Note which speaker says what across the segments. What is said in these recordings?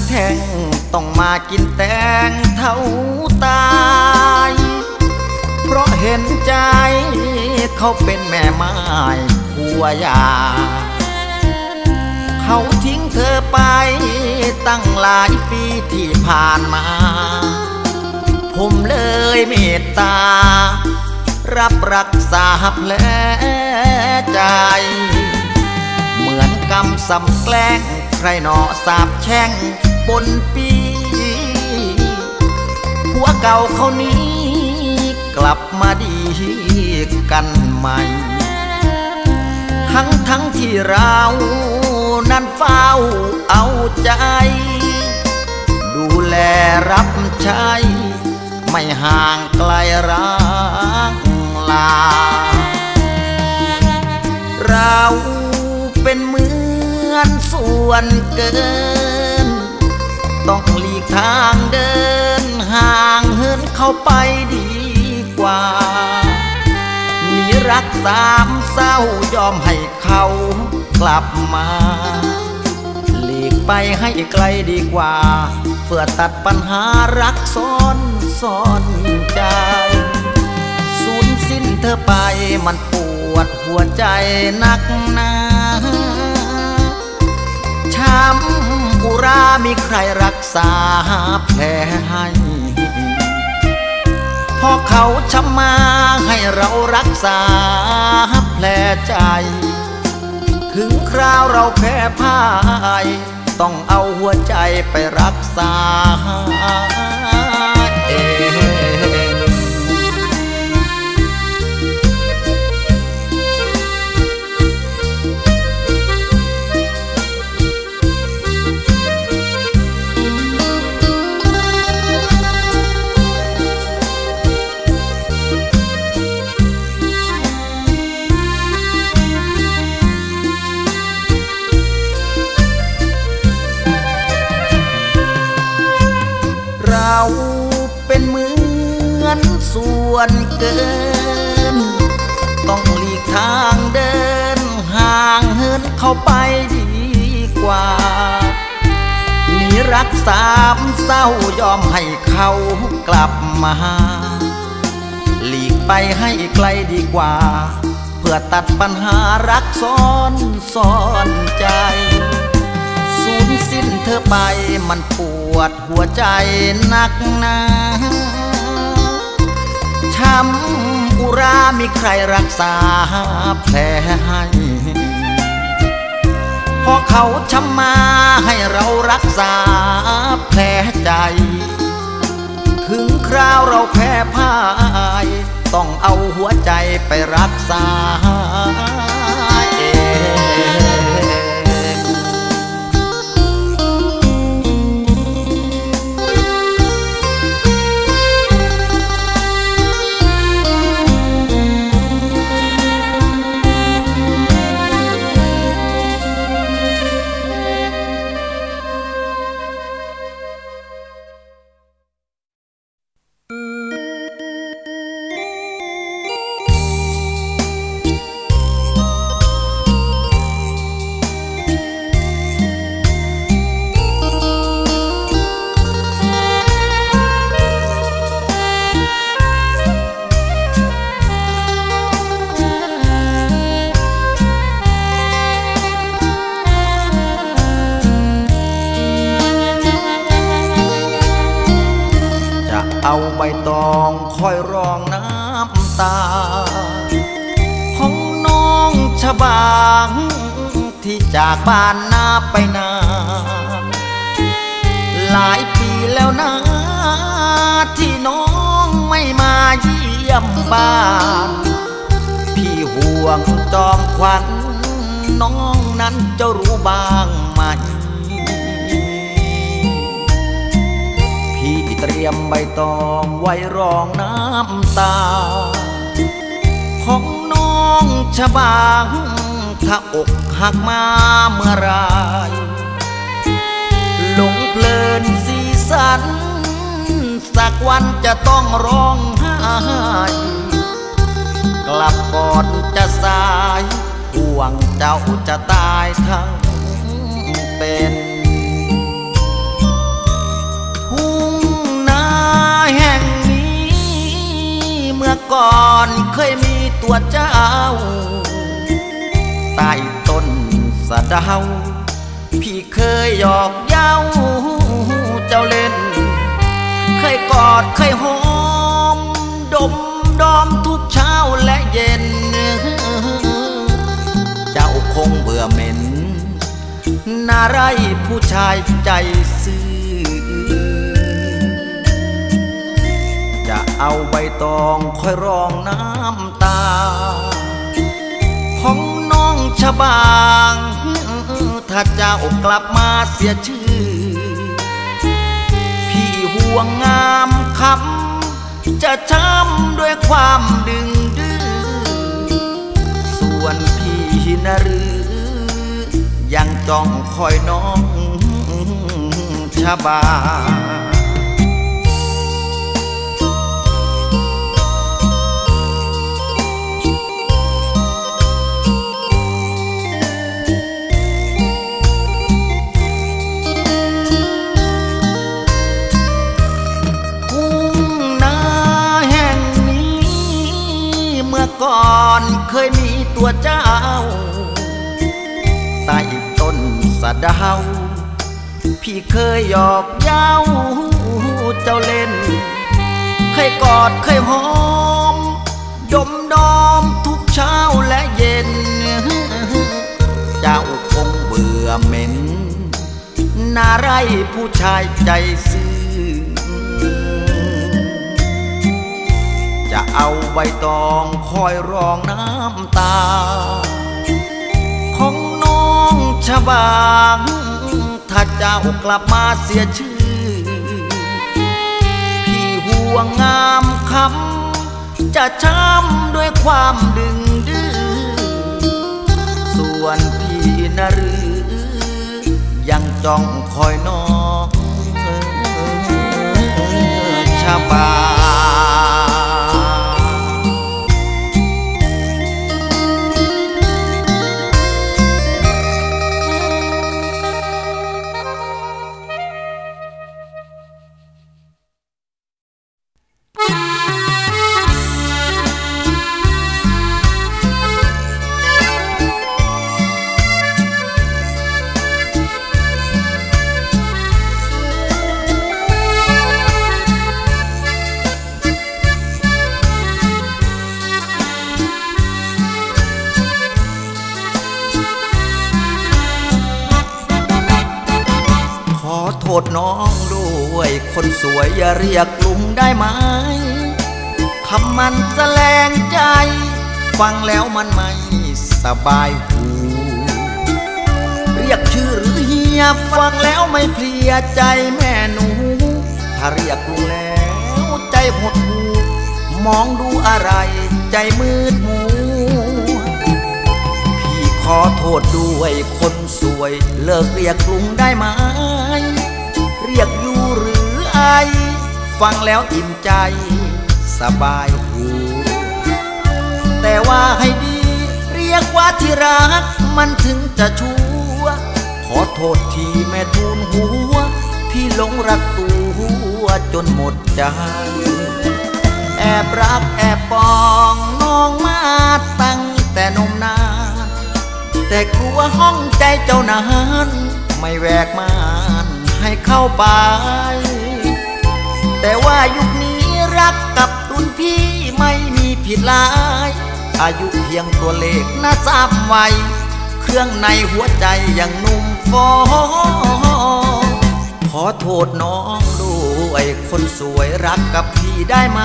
Speaker 1: แท่งต้องมากินแตงเท่าตายเพราะเห็นใจเขาเป็นแม่ไม้ผัวยาเขาทิ้งเธอไปตั้งหลายปีที่ผ่านมาผมเลยเมตตารับรักษาแผลใจเหมือนกำสำแกล้งใครหนอสาบแช่งปนปีผัวเก่าเขานี้กลับมาดีกันใหม่ทั้งที่เรานั้นเฝ้าเอาใจดูแลรับใช้ไม่ห่างไกลรักลาเราเป็นเหมือนส่วนเกินต้องหลีกทางเดินห่างเหินเข้าไปดีกว่าหนีรักสามเศร้ายอมให้เขากลับมาหลีกไปให้ไกลดีกว่าเพื่อตัดปัญหารักซ่อนใจสูญสิ้นเธอไปมันปวดหัวใจนักหนาช้ำอุรามีใครรักษาแผลให้พอเขาช้ำมาให้เรารักษาแผลใจถึงคราวเราแพ้พ่ายต้องเอาหัวใจไปรักษาเองเราเป็นเหมือนส่วนเกินต้องหลีกทางเดินห่างเหินเข้าไปดีกว่าหนีรักสามเศร้ายอมให้เขากลับมาหลีกไปให้ไกลดีกว่าเพื่อตัดปัญหารักซ่อนใจสูญสิ้นเธอไปมันปวดหัวใจนักหนาช้ำอุรามีใครรักษาแผลให้พอเขาช้ำมาให้เรารักษาแผลใจถึงคราวเราแพ้พ่ายต้องเอาหัวใจไปรักษาเองเอาใบตองคอยรองน้ำตาของน้องชบางที่จากบ้านนาไปนานหลายปีแล้วนะที่น้องไม่มาเยี่ยมบ้านพี่ห่วงจอมขวัญน้องนั้นจะรู้บ้างไหมเตรียมใบตองไว้รองน้ำตาของน้องชบางถ้าอกหักมาเมื่อไรหลงเพลินสีสันสักวันจะต้องร้องไห้กลับก่อนจะสายห่วงเจ้าจะตายทั้งเป็นก่อนเคยมีตัวเจ้าใต้ต้นสะเดาพี่เคยหยอกเย้าเจ้าเล่นเคยกอดเคยหอมดมดอมทุกเช้าและเย็นเจ้าคงเบื่อเหม็นน่าไรผู้ชายใจซื่อจะเอาใบตองคอยรองน้ำตาของน้องชะบางถ้าเจ้ากลับมาเสียชื่อพี่ห่วงงามคำจะช้ำด้วยความดึงดื้อส่วนพี่นะหรือยังจ้องคอยน้องชะบาก่อนเคยมีตัวเจ้าใต้ต้นสะเดาพี่เคยหยอกเย้าเจ้าเล่นเคยกอดเคยหอมดมดอมทุกเช้าและเย็นเจ้าคงเบื่อเหม็นน่าไรผู้ชายใจซื่อจะเอาใบตองคอยรองน้ำตาของน้องชะบางถ้าเจ้ากลับมาเสียชื่อพี่ห่วงงามคำจะช้ำด้วยความดึงดื้อส่วนพี่นะหรือยังจ้องคอยน้องชะบางโทษน้องด้วยคนสวยอย่าเรียกลุงได้ไหมคำมันแสลงใจฟังแล้วมันไม่สบายหูเรียกชื่อหรือเฮียฟังแล้วไม่เพลียใจแม่หนูถ้าเรียกลุงแล้วใจหดหูมองดูอะไรใจมืดมัวพี่ขอโทษด้วยคนสวยเลิกเรียกลุงได้ไหมเรียกอยู่หรือไอฟังแล้วอิ่มใจสบายหูแต่ว่าให้ดีเรียกว่าที่รักมันถึงจะชัวขอโทษทีแม่ทูลหัวพี่หลงรักตัวจนหมดใจแอบรักแอบปองน้องมาตั้งแต่นมนานแต่กลัวห้องใจเจ้านั้นไม่แวกม่านให้เข้าไปแต่ว่ายุคนี้รักกับรุ่นพี่ไม่มีผิดหลายอายุเพียงตัวเลขน่าทราบไว้เครื่องในหัวใจยังหนุ่มฟอขอโทษน้องด้วยคนสวยรักกับพี่ได้ไหม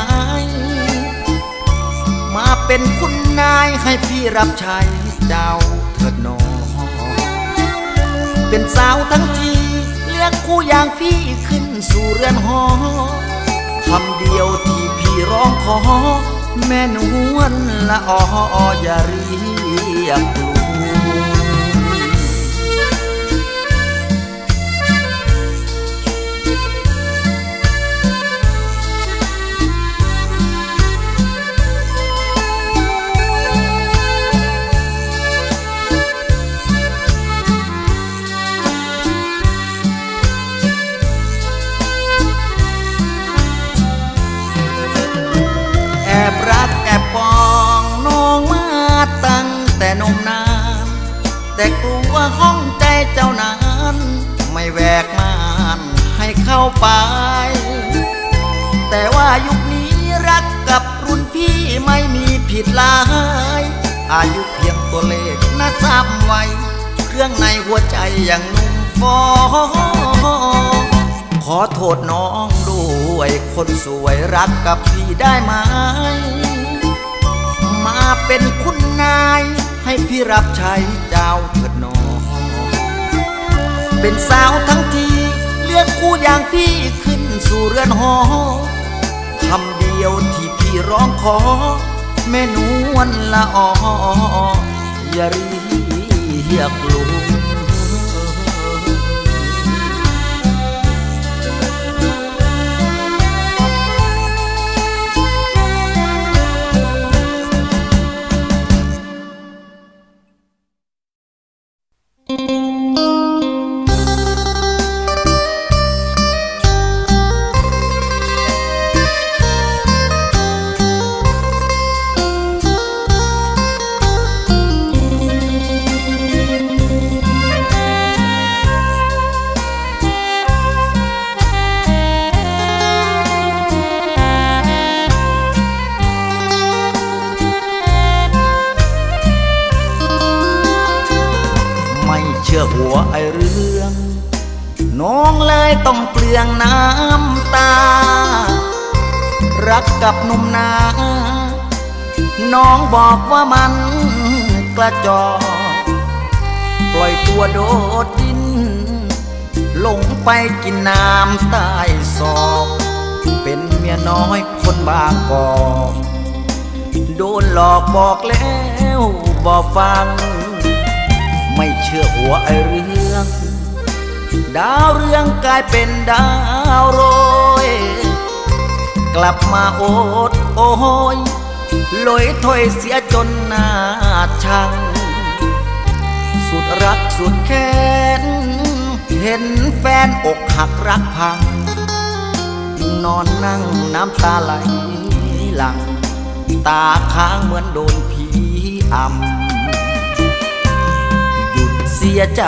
Speaker 1: มาเป็นคุณนายให้พี่รับใช้เจ้าเถิดน้องเป็นสาวทั้งทีเรียกคู่อย่างพี่ขึ้นสู่เรือนหอคำเดียวที่พี่ร้องขอแม่นวลละออย่าเรียกลุง แห้องใจเจ้านั้นไม่แหวกม่านให้เข้าไปแต่ว่ายุคนี้รักกับรุ่นพี่ไม่มีผิดหลายอายุเพียงตัวเลขน่าทราบไว้เครื่องในหัวใจอย่างนุ่มฟอขอโทษน้องด้วยคนสวยรักกับพี่ได้ไหมมาเป็นคุณนายให้พี่รับใช้เจ้าเถิดน้องเป็นสาวทั้งทีเลือกคู่อย่างพี่ขึ้นสู่เรือนหอคำเดียวที่พี่ร้องขอแม่นวลละอออย่าเรียกลุงหัวไอเรื่องน้องเลยต้องเปลืองน้ำตารักกับหนุ่มนาน้องบอกว่ามันกระจอกปล่อยตัวโดดดินลงไปกินน้ำใต้ศอกเป็นเมียน้อยคนบางกอกโดนหลอกบอกแล้วบอกฟังไม่เชื่อหัวไอเรื่องดาวเรืองกลายเป็นดาวโรยกลับมาโอดโอยลอยถอยเสียจนหน้าชังสุดรักสุดแค้นเห็นแฟนอกหักรักพังนอนนั่งน้ำตาไหลหลังตาค้างเหมือนโดนผีอำเสียใจ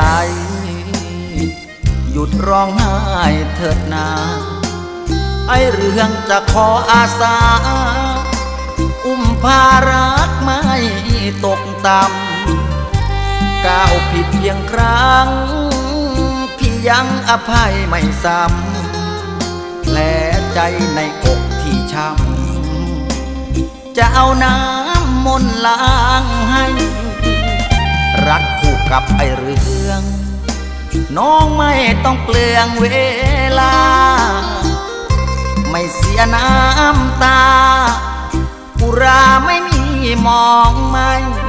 Speaker 1: หยุดร้องไห้เถิดนาไอเรื่องจะขออาสาอุ้มพารักไม่ตกต่ำก้าวผิดเพียงครั้งพี่ยังอภัยไม่ซ้ำแผลใจในอกที่ช้ำจะเอาน้ำมนต์ล้างให้รักคู่กับไอเรื่องน้องไม่ต้องเปลืองเวลาไม่เสียน้ำตาอุราไม่มีมองไม่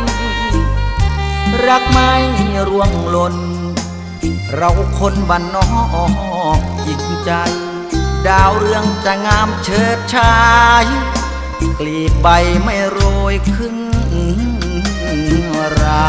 Speaker 1: รักไม่ร่วงหล่นเราคนบ้านนอกจริงใจดาวเรืองจะงามเฉิดฉายกลีบใบไม่โรยขึ้นรา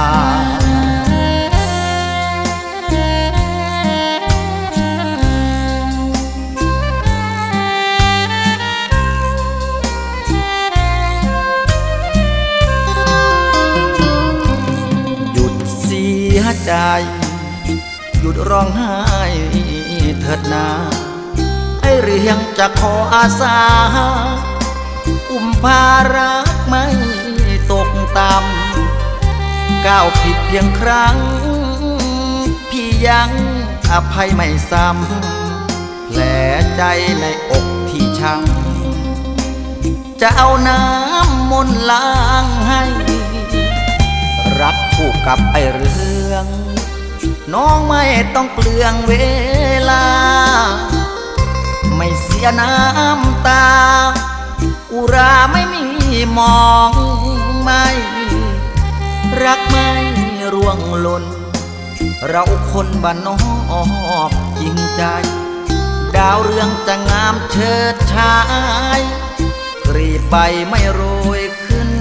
Speaker 1: หยุดเสียใจหยุดร้องไห้เถิดนาไอเรื่องจะขออาสาอุ้มพารักไม่ตกต่ำก้าวผิดเพียงครั้งพี่ยังอภัยไม่ซ้ำแผลใจในอกที่ช้ำจะเอาน้ำมนต์ล้างให้รักคู่กับไอเรื่องน้องไม่ต้องเปลืองเวลาไม่เสียน้ำตาอุราไม่มีมองไม่รักไม่ร่วงหล่นเราคนบ้านนอกจริงใจดาวเรืองจะงามเฉิดฉายกรีบใบไม่โรยขึ้น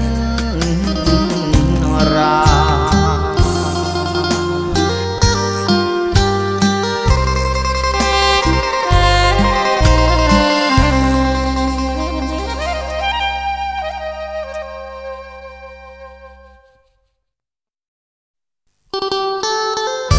Speaker 1: รา
Speaker 2: เ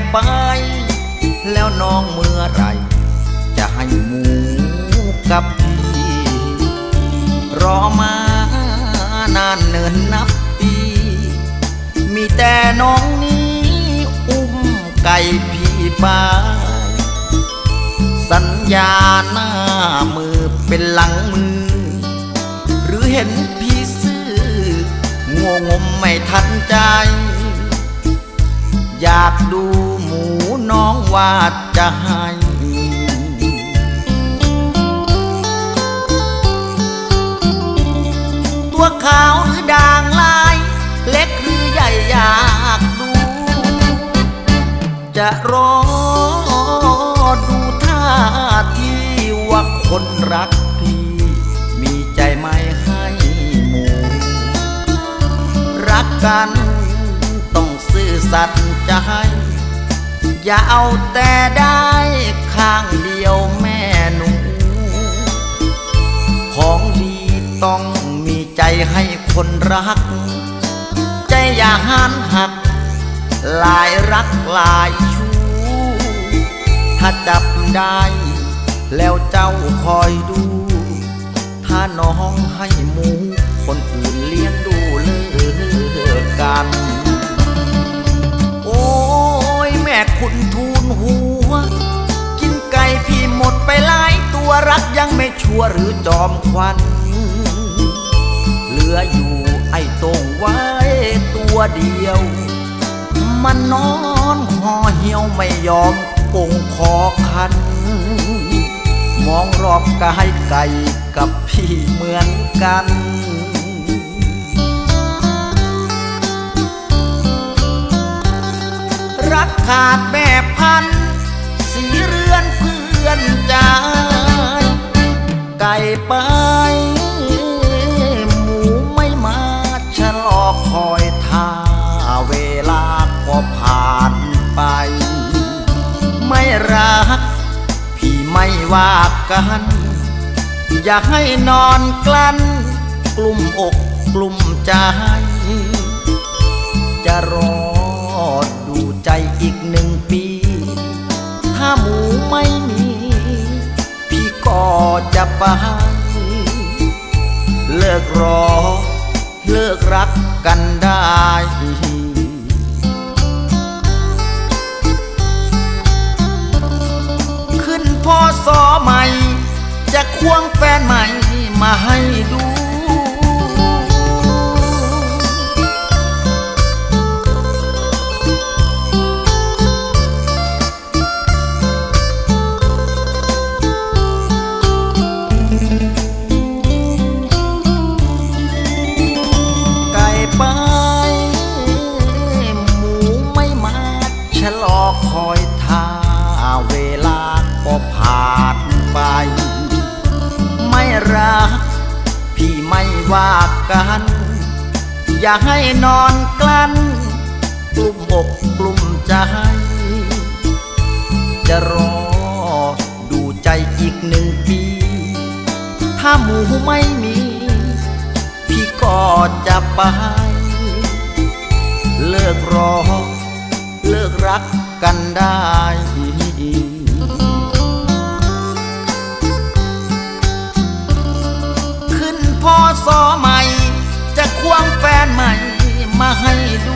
Speaker 1: ไปแล้วน้องเมื่อไรจะให้หมูกับพี่รอมานานเนินนับปีมีแต่น้องนี้อุ้มไก่พี่ไปสัญญาหน้ามือเป็นหลังมือหรือเห็นพี่ซื่องงมไม่ทันใจอยากดูหมูน้องว่าจะให้ตัวขาวหรือด่างลายเล็กหรือใหญ่อยากดูจะรอดูท่าที่ว่าคนรักพี่มีใจไม่ให้หมูรักกันต้องซื่อสัตย์ใจอย่าเอาแต่ได้ข้างเดียวแม่หนูของดีต้องมีใจให้คนรักใจอย่าหันหักหลายรักหลายชู้ถ้าจับได้แล้วเจ้าคอยดูถ้าน้องให้หมูคนอื่นเลี้ยงดูเลิกกันโอ้ยแม่คุณทูลหัวกินไก่พี่หมดไปหลายตัวรักยังไม่ชัวร์หรือจอมควันเหลืออยู่ไอ้ตรงไว้ตัวเดียวมันนอนห่อเหี่ยวไม่ยอมปงคอคันมองรอบกายไก่กับพี่เหมือนกันรักขาดแบบพันสีเรือนเพื่อนใจไก่ไปหมูไม่มาชะลอคอยท่าเวลาก็ผ่านไปไม่รักพี่ไม่ว่ากันอยากให้นอนกลั้นกลุ่มอกกลุ่มใจจะรอดูใจอีก1 ปีถ้าหมูไม่มีพี่ก็จะไปเลิกรอเลิกรักกันได้ขึ้นพศใหม่จะควงแฟนใหม่มาให้ดูไก่ไปหมูไม่มาชะลอคอยท่าเวลาก็ผ่านไปไม่รักพี่ไม่ว่ากันอย่าให้นอนกลั้นกลุ่มอกกลุ่มใจจะรอดูใจอีก1 ปีถ้าหมูไม่มีพี่ก็จะไปเลิกรอเลิกรักกันได้พศใหม่จะควงแฟนใหม่มาให้ดู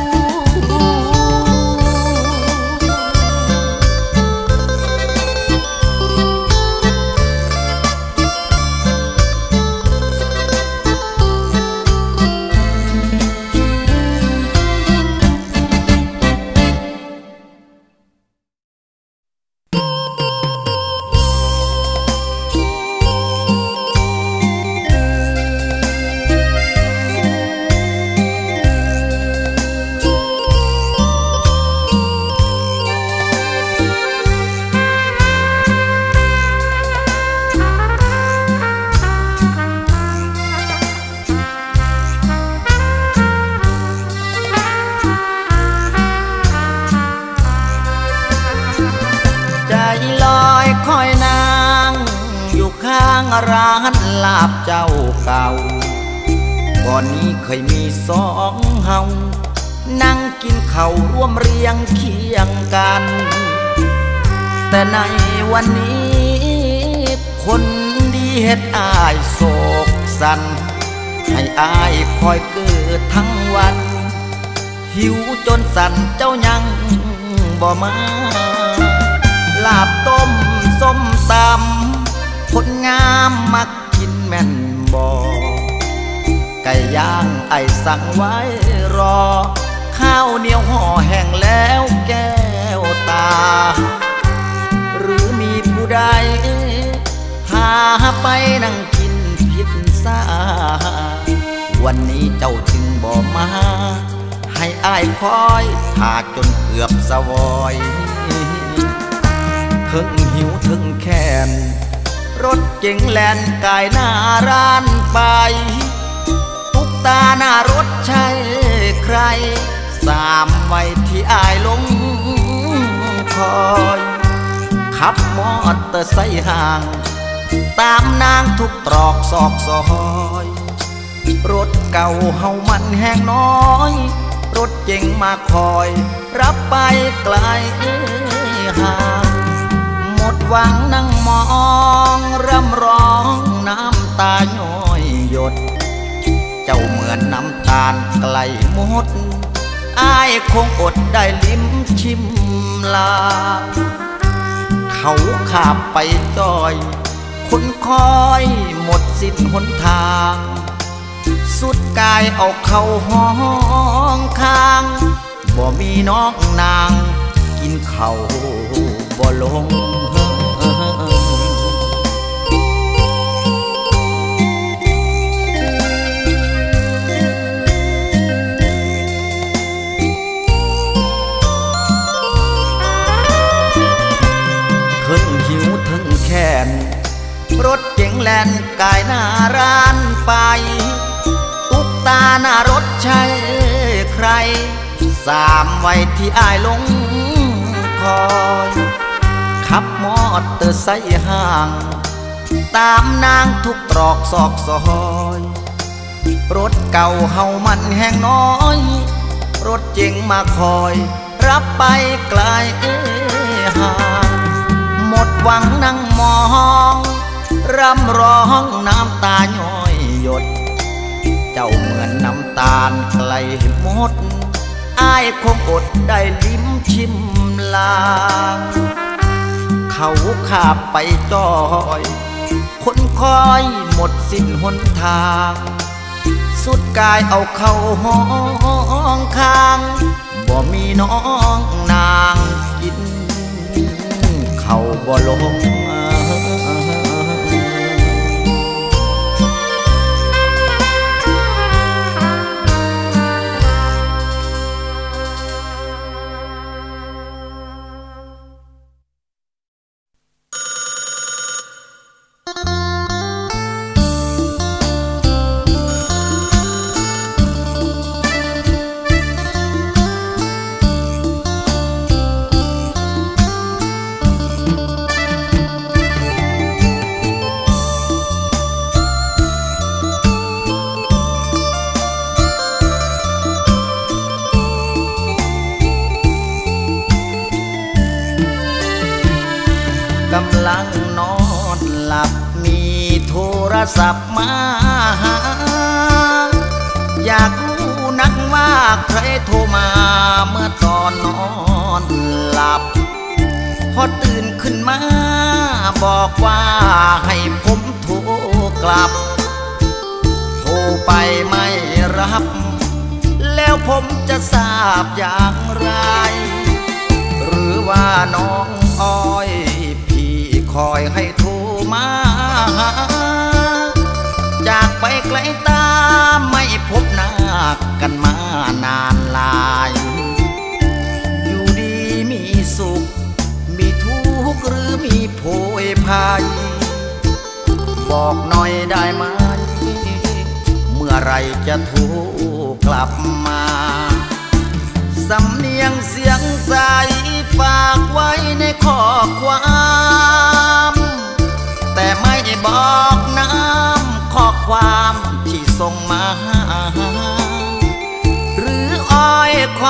Speaker 1: ร้านลาบเจ้าเก่าก่อนนี้เคยมี2 เฮานั่งกินข้าวร่วมเรียงเคียงกันแต่ในวันนี้คนดีเฮ็ดอายโศกสันให้อายคอยเกิดทั้งวันหิวจนสั่นเจ้ายังบ่มาลาบต้มส้มตำคนงามมักกินแม่นบ่ไก่ย่างไอสั่งไว้รอข้าวเหนียวห่อแห้งแล้วแก้วตาหรือมีผู้ใดพาไปนั่งกินพิซซ่าวันนี้เจ้าจึงบ่มาให้อ้ายคอยถากจนเกือบสวอยถึงหิวถึงแค้นรถเก๋งแล่นกายหน้าร้านไปตุ๊กตาหน้ารถใช่ใครสามไว้ที่อ้ายลงคอยขับมอเตอร์ไซค์ห่างตามนางทุกตรอกซอกซอยรถเก่าเฮามันแห้งน้อยรถเจ๋งมาคอยรับไปไกลห่างหมดหวังนั่งมองร่ำร้องน้ำตาย้อยหยดเจ้าเหมือนน้ำตาลไกลหมดอ้ายคงอดได้ลิ้มชิมลาเขาขาบไปจอยคนคอยหมดสิ้นหนทางสุดกายเอาเข้าห้องค้างบ่มีน้องนางกินข้าวบ่ลงถึงหิวถึงแค้นรถเก๋งแล่นกายหน้าร้านไปตุ๊กตาหน้ารถใช่ใครสามไว้ที่อ้ายลงคอยขับมอเตอร์ไซค์ห่างตามนางทุกตรอกซอกซอยรถเก่าเฮามันแห้งน้อยรถเจ๋งมาคอยรับไปไกลห่างหมดหวังนั่งมองร่ำร้องน้ำตาย้อยหยดเจ้าเหมือนน้ำตาลไกลหมดอ้ายคงอดได้ลิ้มชิมลางเขาขาบไปจอยคนคอยหมดสิ้นหนทางสุดกายเอาเข้าห้องค้างบ่มีน้องนางกินเขาบ่ลงกำลังนอนหลับมีโทรศัพท์มาหาอยากรู้นักว่าใครโทรมาเมื่อตอนนอนหลับพอตื่นขึ้นมาบอกว่าให้ผมโทรกลับโทรไปไม่รับแล้วผมจะทราบอย่างไรหรือว่าน้องอ้อยคอยให้โทรมาหาจากไปไกลตาไม่พบหน้ากันมานานหลายอยู่ดีมีสุขมีทุกข์หรือมีโผยภัยบอกหน่อยได้ไหมเมื่อไรจะโทรกลับมาสำเนียงเสียงใสฝากไว้ในข้อความแต่ไม่บอกน้ำข้อความที่ส่งมาหรืออ้อยค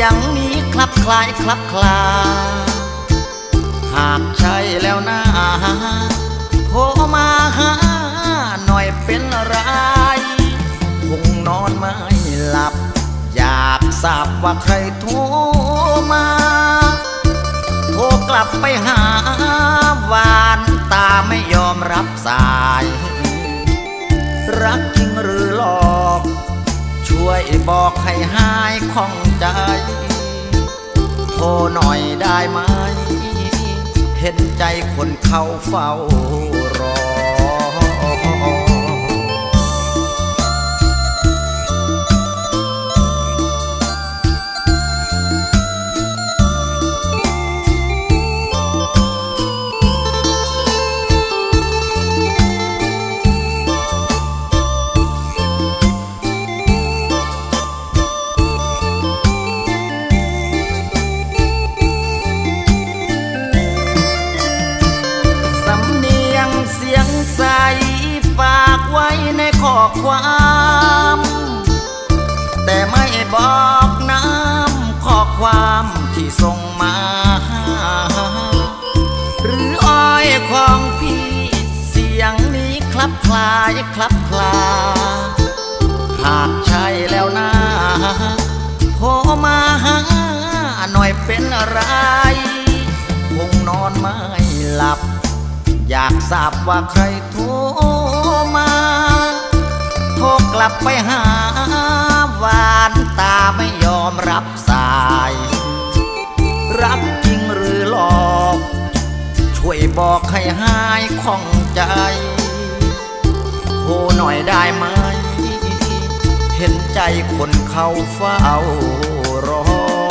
Speaker 1: ยงนี้คลับคลายคลับคลาหากใช่แล้วนะโทรมาหาหน่อยเป็นไรคงนอนไม่หลับอยากทราบว่าใครโทรมาโทรกลับไปหาวานตาไม่ยอมรับสายรักจริงหรือหลอกช่วยบอกให้หายข้องใจโทรหน่อยได้ไหมเห็นใจคนเขาเฝ้ารอใส่ฝากไว้ในข้อความแต่ไม่บอกน้ำข้อความที่ส่งมาหรืออ้อยของพี่เสียงนี้คลับคลายคลับคลาหากใช่แล้วนะโทรมาหาหน่อยเป็นอะไรคงนอนไม่หลับอยากทราบว่าใครโทรมาโทรกลับไปหาวานตาไม่ยอมรับสายรักจริงหรือหลอกช่วยบอกให้หายข้องใจโทรหน่อยได้ไหมเห็นใจคนเขาเฝ้ารอ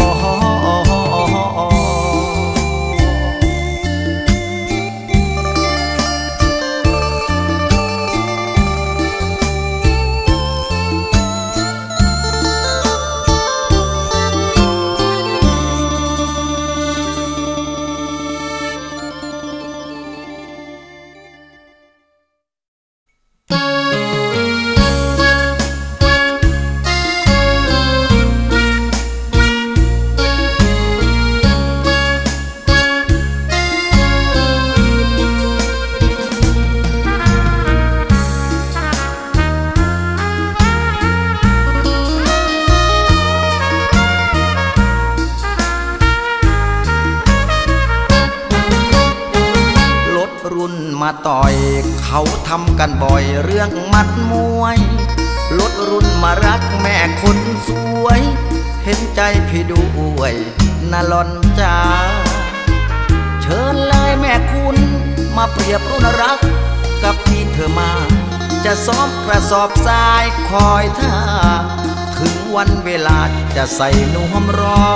Speaker 1: มาต่อยเขาทำกันบ่อยเรื่องมัดมวยลดรุ่นมารักแม่คนสวยเห็นใจพี่ด้วยน่าหล่อนจ้าเชิญเลยแม่คุณมาเปรียบรุ่นรักกับที่เธอมาจะซ้อมกระสอบทรายคอยท่าถึงวันเวลาจะใส่นวมรอ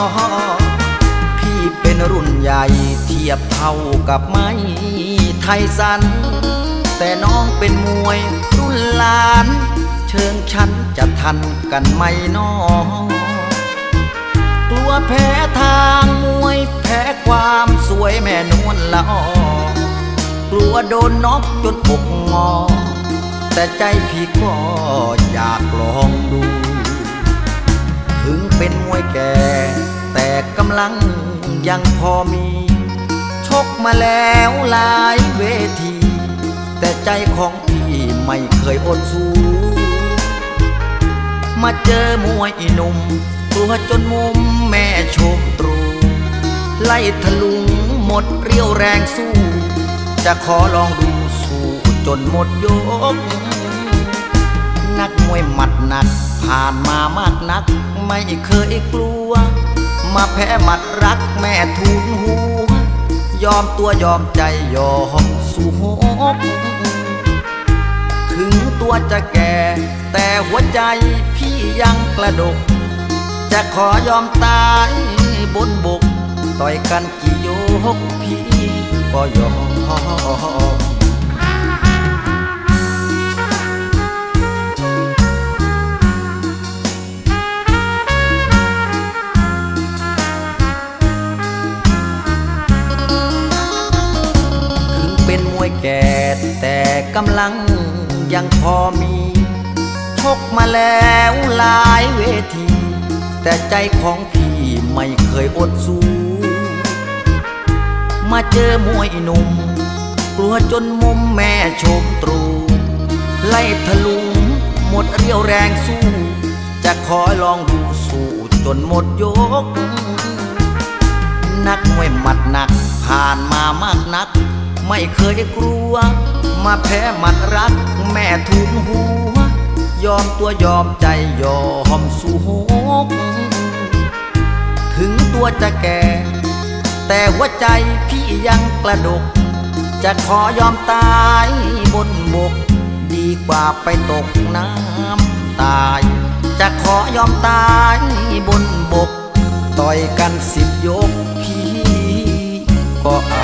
Speaker 1: พี่เป็นรุ่นใหญ่เทียบเท่ากับไม้ไทยสันแต่น้องเป็นมวยรุ่นหลานเชิงฉันจะทันกันไหมน้องกลัวแพ้ทางมวยแพ้ความสวยแม่นวลละออกลัวโดนน็อกจนอกงอแต่ใจพี่ก็อยากลองดูถึงเป็นมวยแก่แต่กำลังยังพอมีชกมาแล้วหลายเวทีแต่ใจของพี่ไม่เคยอดสู้มาเจอมวยหนุ่มตัวจนมุมแม่ชมตรูไล่ทะลุงหมดเรี่ยวแรงสู้จะขอลองดูสู้จนหมดยกนักมวยหมัดหนักผ่านมามากนักไม่เคยกลัวมาแพ้หมัดรักแม่ทูลหัวยอมตัวยอมใจยอมสู้หกถึงตัวจะแก่แต่หัวใจพี่ยังกระดกจะขอยอมตายบนบกต่อยกันกี่ยกพี่ก็ยอมเป็นมวยแก่แต่กำลังยังพอมีชกมาแล้วหลายเวทีแต่ใจของพี่ไม่เคยอดสู้มาเจอมวยหนุ่มกลัวจนมุมแม่ชมตรูไล่ทะลุหมดเรี่ยวแรงสู้จะขอลองดูสู้จนหมดยกนักมวยหมัดหนักผ่านมามากนักไม่เคยกลัวมาแพ้หมัดรักแม่ทุนหัวยอมตัวยอมใจยอมสู้หกถึงตัวจะแก่แต่หัวใจพี่ยังกระดกจะขอยอมตายบนบกดีกว่าไปตกน้ำตายจะขอยอมตายบนบกต่อยกัน10 ยกพี่ก็เอา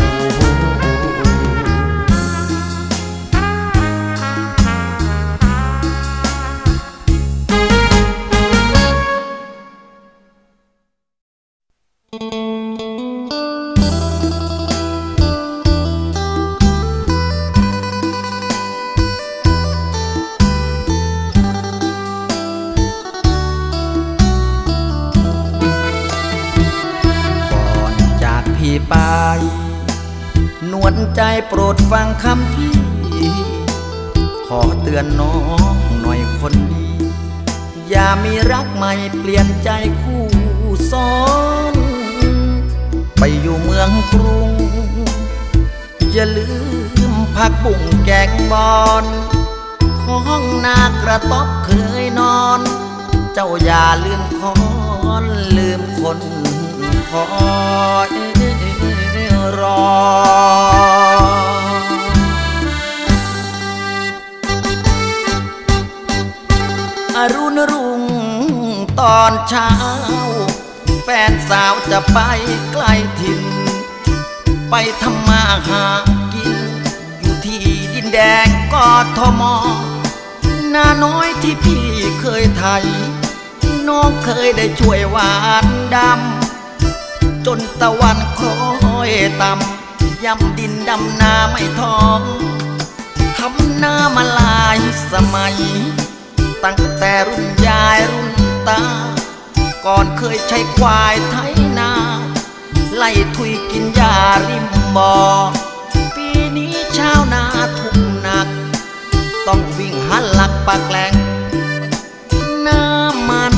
Speaker 1: ไปนวลใจโปรดฟังคำพี่ขอเตือนน้องหน่อยคนดีอย่ามีรักใหม่เปลี่ยนใจคู่ซ้อนไปอยู่เมืองกรุงอย่าลืมผักบุ้งแกงบอนของนากระต๊อบเคยนอนเจ้าอย่าลืมคอนลืมคนคอยรออรุณรุ่งตอนเช้าแฟนสาวจะไปไกลถิ่นไปทำมาหากินอยู่ที่ดินแดงกทม.นาน้อยที่พี่เคยไถน้องเคยได้ช่วยหวานดำจนตะวันคล้อยต่ำย่ำดินดำนาไม่ท้องทำหน้ามาหลายสมัยตั้งแต่รุ่นยายรุ่นตาก่อนเคยใช้ควายไถนาไล่ทุยกินหญ้าริมบ่อปีนี้ชาวนาทุกหนักต้องวิ่งหันหลักปากแหลงน้ำมัน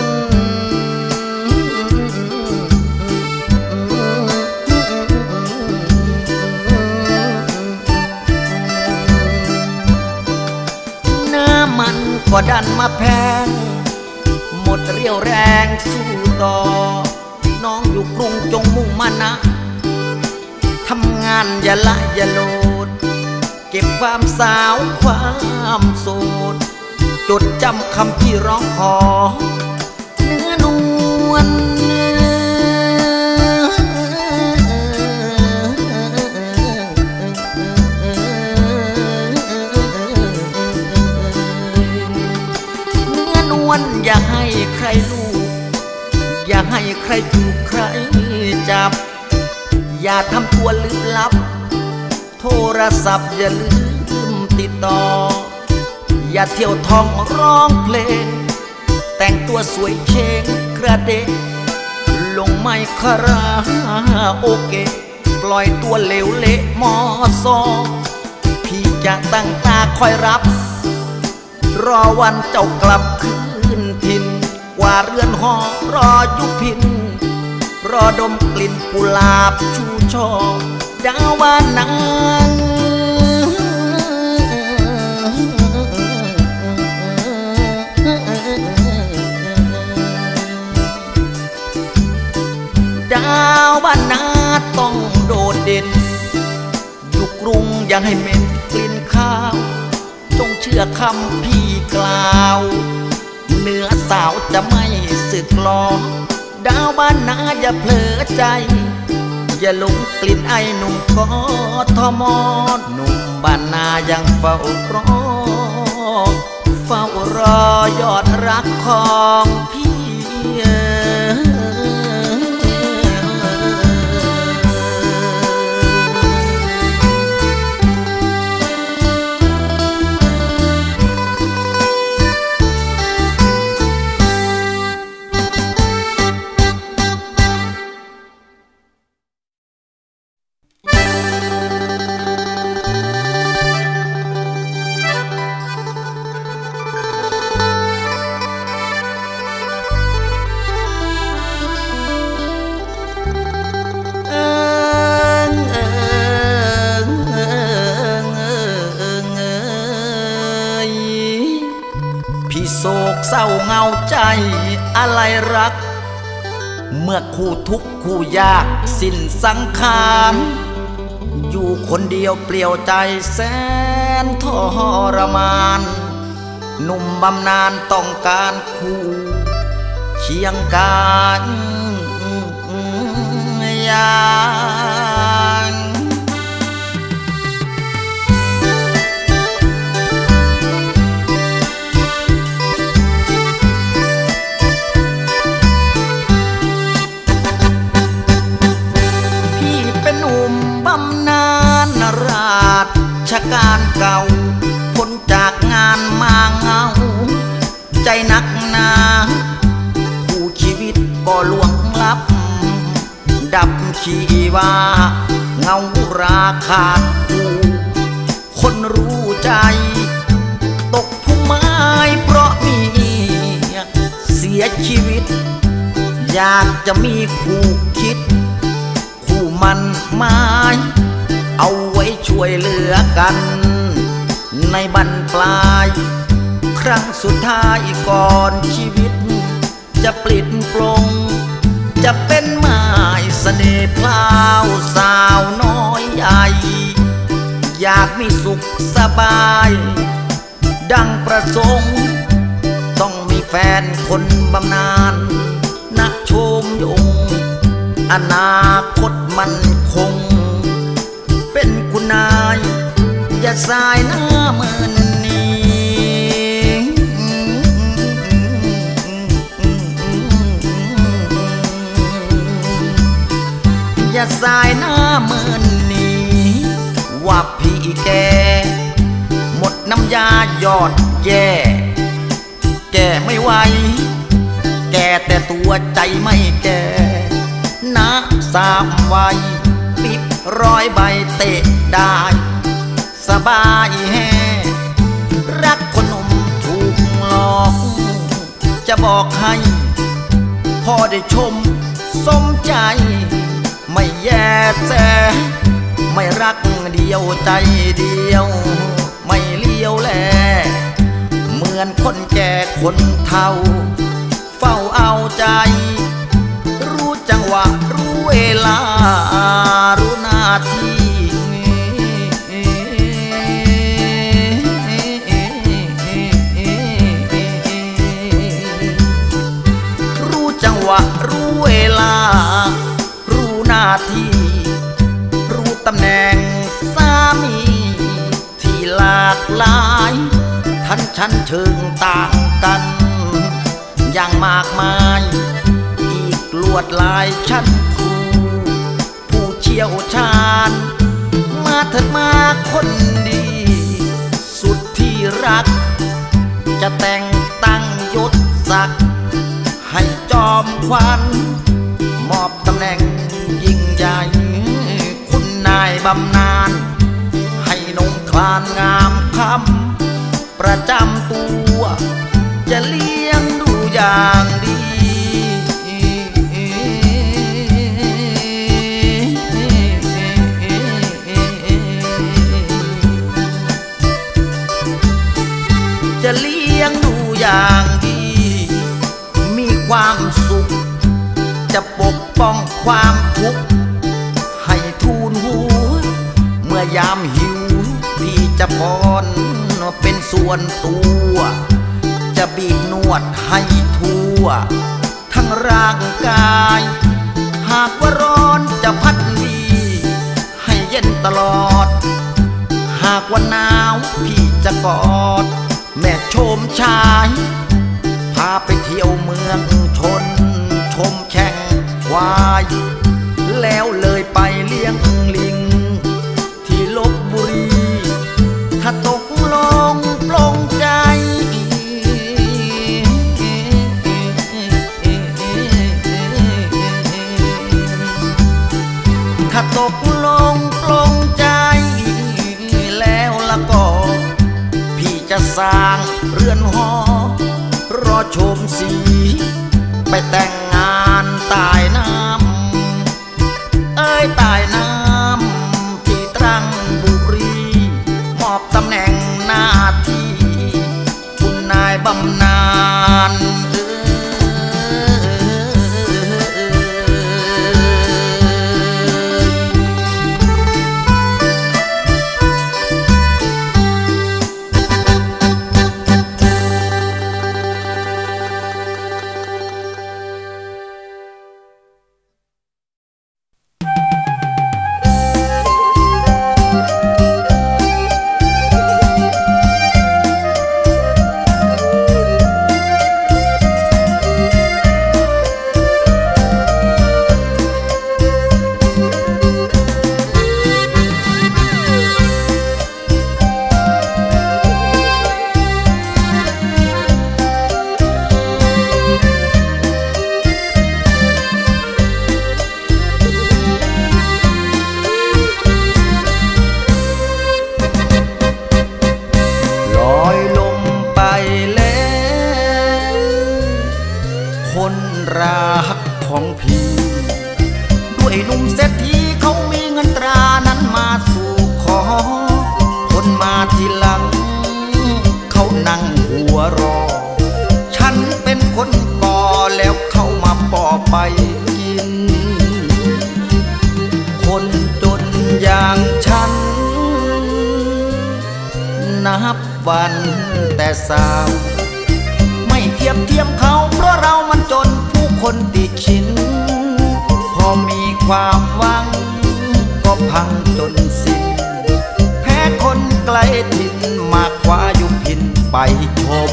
Speaker 1: ก็ดันมาแพงหมดเรี่ยวแรงสู้ต่อน้องอยู่กรุงจงมุ่งมั่นนะทำงานอย่าละอย่าโลดเก็บความสาวความโสดจดจำคำที่ร้องขอเนื้อนวลอย่าให้ใครรู้อย่าให้ใครจูบใครจับอย่าทำตัวลึกลับโทรศัพท์อย่าลืมติดต่ออย่าเที่ยวท่องร้องเพลงแต่งตัวสวยเชงกระเดะลงไม่คาราโอเกะปล่อยตัวเหลวเละมอซอพี่จะตั้งตาคอยรับรอวันเจ้ากลับคืนถิ่นกว่าเรือนหอรอยุพินรอดมกลิ่นกุหลาบชูช่อดาวบ้านนางดาวบ้านนาต้องโดดเด่นอยู่กรุงยังให้เหม็นกลิ่นข้าวจงเชื่อคำพี่กล่าวเนื้อสาวจะไม่สึกหลอกดาวบ้านนาอย่าเผลอใจอย่าหลงกลิ่นไอหนุ่มกทม.หนุ่มบ้านนายังเฝ้ารอเฝ้ารอยอดรักของพี่โศกเศร้าเงาใจอะไรรักเมื่อคู่ทุกข์คู่ยากสิ้นสังขารอยู่คนเดียวเปลี่ยวใจแสนทรมานหนุ่มบำนาญต้องการคู่เคียงกายอย่างพี่เป็นหนุ่มบำนาญราชการเก่าพ้นจากงานมาเงาใจนักหนาคู่ชีวิตก็ล่วงลับดับชีวาเงาราขาดคู่คนรู้ใจตกผู้ไม้เพราะมีเสียชีวิตอยากจะมีคู่คิดคู่มันไม้เอาไว้ช่วยเหลือกันในบรรปลายครั้งสุดท้ายก่อนชีวิตจะปลิดปลงจะเป็นไม้เสน่ห์พลาวสาวน้อยใหญ่อยากมีสุขสบายดังประสงค์ต้องมีแฟนคนบำนาญนักโชมยงอนาคตมันคงเป็นคุณนายอย่าสายหน้าเมินนี้อย่าสายหน้าเมินนี้ว่าพี่แกหมดน้ำยายอดแย่แก่ไม่ไหวแก่แต่ตัวใจไม่แก่นะสามวัยปิดร้อยใบเตะได้สบายแฮ่รักคนหนุ่มถูกหลอกจะบอกให้พอได้ชมสมใจไม่แย่แสไม่รักเดียวใจเดียวไม่เลี้ยวแลเหมือนคนแก่คนเฒ่าเฝ้าเอาใจรู้จังหวะรู้เวลารู้หน้าที่รู้จังหวะรู้เวลารู้หน้าที่รู้ตำแหน่งสามีที่หลากหลายท่านชั้นเชิงต่างกันอย่างมากมายอีกลวดลายชั้นผู้เชี่ยวชาญมาเถิดมาคนดีสุดที่รักจะแต่งตั้งยศศักดิ์ให้จอมขวัญมอบตำแหน่งยิ่งใหญ่คุณนายบำนาญให้นงคลานงามคำประจำตัวจะเลี้ยงดูอย่างดีจะเลี้ยงดูอย่างดีมีความสุขจะปกป้องความทุกข์ให้ทูลหัวเมื่อยามหิวพี่จะป้อนเป็นส่วนตัวจะบีบนวดให้ทั่วทั้งร่างกายหากว่าร้อนจะพัดวีให้เย็นตลอดหากว่าหนาวพี่จะกอดแม่ชมชายพาไปเที่ยวเมืองชนชมแข่งควายแล้วเลยไปเลี้ยงลิงที่ลพบุรีถ้าตกลงปลงใจถ้าตกลงปลงใจแล้วละก็พี่จะสร้างเรือนหอรอชมสีไปแต่งงานใต้น้ำใต้น้ำที่ตรังบุรีมอบตำแหน่งหน้าที่คุณนายบำนาคนรักของพี่ด้วยหนุ่มเศรษฐีเขามีเงินตรานั้นมาสู่ขอคนมาทีหลังเขานั่งหัวรอฉันเป็นคนก่อแล้วเขามาปอไปกินคนจนอย่างฉันนับวันแต่สาวไม่เทียมเขาเพราะเรามันจนผู้คนติชินพอมีความหวังก็พังจนสิ้นแพ้คนไกลถิ่นมาคว้ายุพินไปชม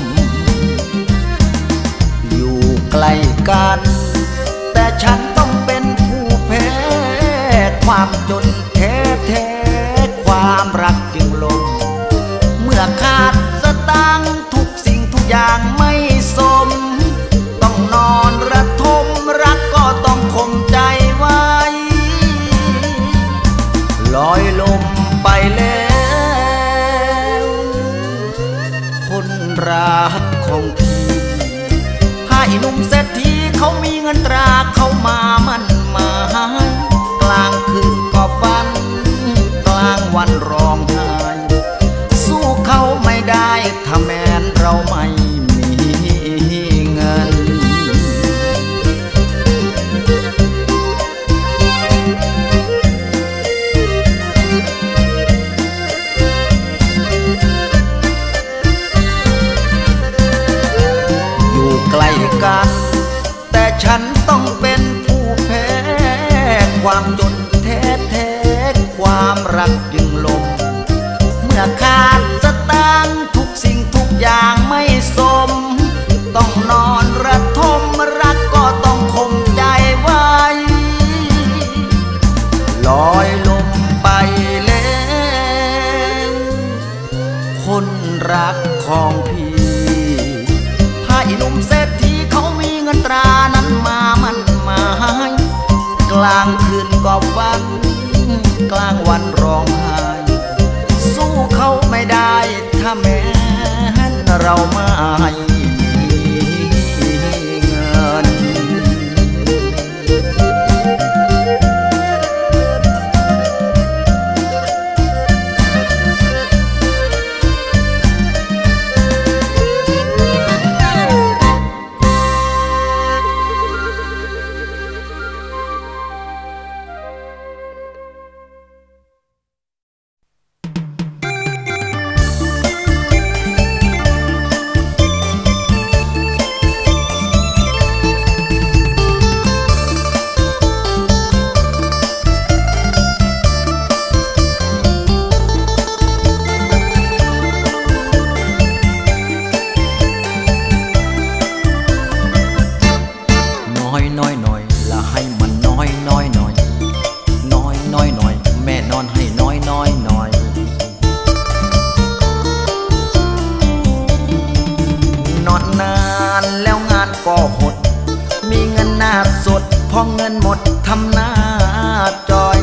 Speaker 1: อยู่ใกล้กันแต่ฉันต้องเป็นผู้แพ้ความจนแท้ความรักจึงลงเมื่อขาดสตางค์ทุกสิ่งทุกอย่างไม่สมต้องนอนระทมรักก็ต้องคงใจไว้ลอยลมไปแล้วคนรักของพี่ให้หนุ่มเศรษฐีเขามีเงินตราเขามามั่นหมายกลางคืนก็ฝันกลางวันร้องไห้สู้เขาไม่ได้ถ้าแม้นเราไม่มีเงินอยู่ใกล้กันแต่ฉันต้องเป็นผู้แพ้ความจนแท้ความรักจึงลมเมื่อขาดสตางค์ทุกสิ่งทุกอย่างไม่สมต้องนอนระทมรักก็ต้องคงใจไว้ลอยลมไปแล้วคนรักของพี่ให้หนุ่มเศรษฐีเขามีเงินตรานั้นมามั่นหมายกลางคืนก็ฝันกลางวันร้องไห้สู้เขาไม่ได้ถ้าแม้นเราไม่มีเงินพอเงินหมดทำหน้าจอย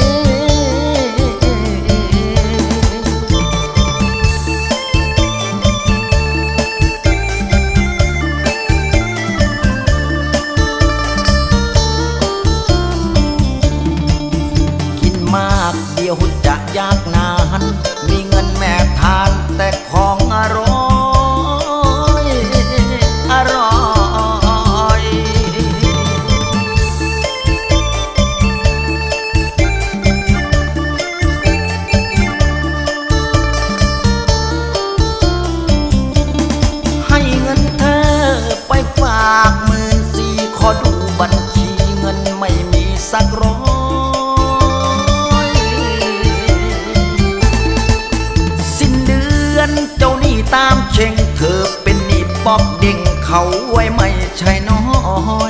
Speaker 1: กินมากเดียวจะยากนานมีเงินแม่ทานแต่ของอร่อยอร่อยขอดูบัญชีเงินไม่มีสักร้อยสิ้นเดือนเจ้าหนี้ตามเช็งเธอเป็นหนี้ป๊อกเด้งเขาไว้ไม่ใช่น้อย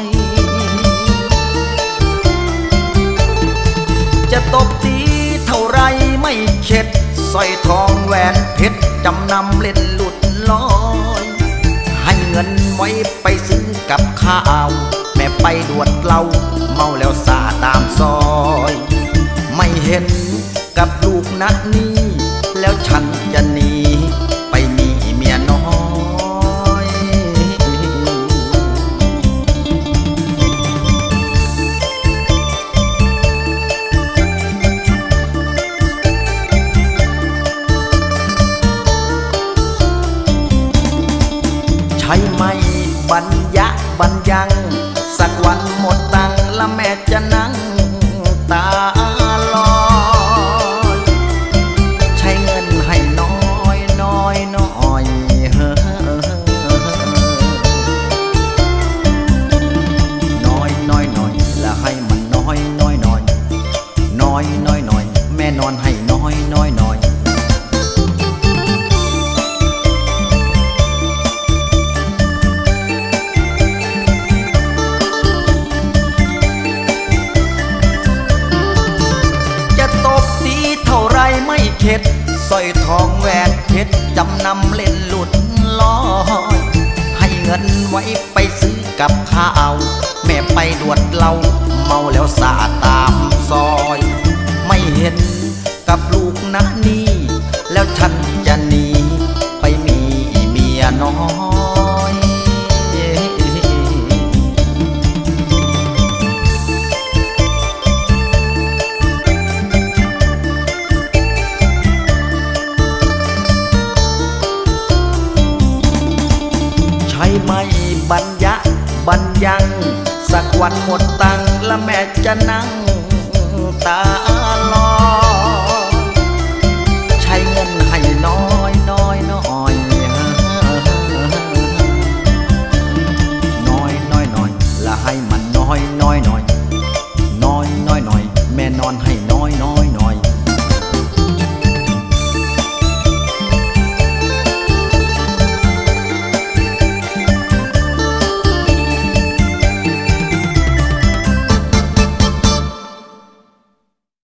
Speaker 1: จะตบตีเท่าไรไม่เข็ดสร้อยทองแหวนเพชรจำนำเล่นหลุดลอยให้เงินไว้ไปซื้อกับข้าวแม่ไปดวดเหล้าเมาแล้วสาตามซอยไม่เห็นกับลูกนักนี้แล้วฉันจะหนีไปมีเมียน้อยบรรยะบรรยังสักวันหมดตังค์และแม่จะนั่งตาลอยใช้เงินให้น้อยน้อยน้อยน้อยน้อยน้อยและให้มันน้อยน้อยน้อยน้อยน้อยน้อยแม่นอนให้น้อยน้อยน้อยเท่าไรไม่เข็ดสร้อยทองแหวนเพชรจำนำเล่นหลุดลอยให้เงินไว้ไปซื้อกับข้าวแม่ไปดวดเหล้าเมาแล้วสาตามซอยไม่เห็นกับลูกนะนี่แล้วฉันจะหนีไปมีเมียน้อยใช่ไหมบรรยะบรรยังสักวันหมดตังค์และแม่จะนั่งตาลอยใช้เงินให้น้อยน้อยน้อยน้อยน้อยน้อยและให้มันน้อยน้อยน้อยน้อยน้อยน้อยแม่นอน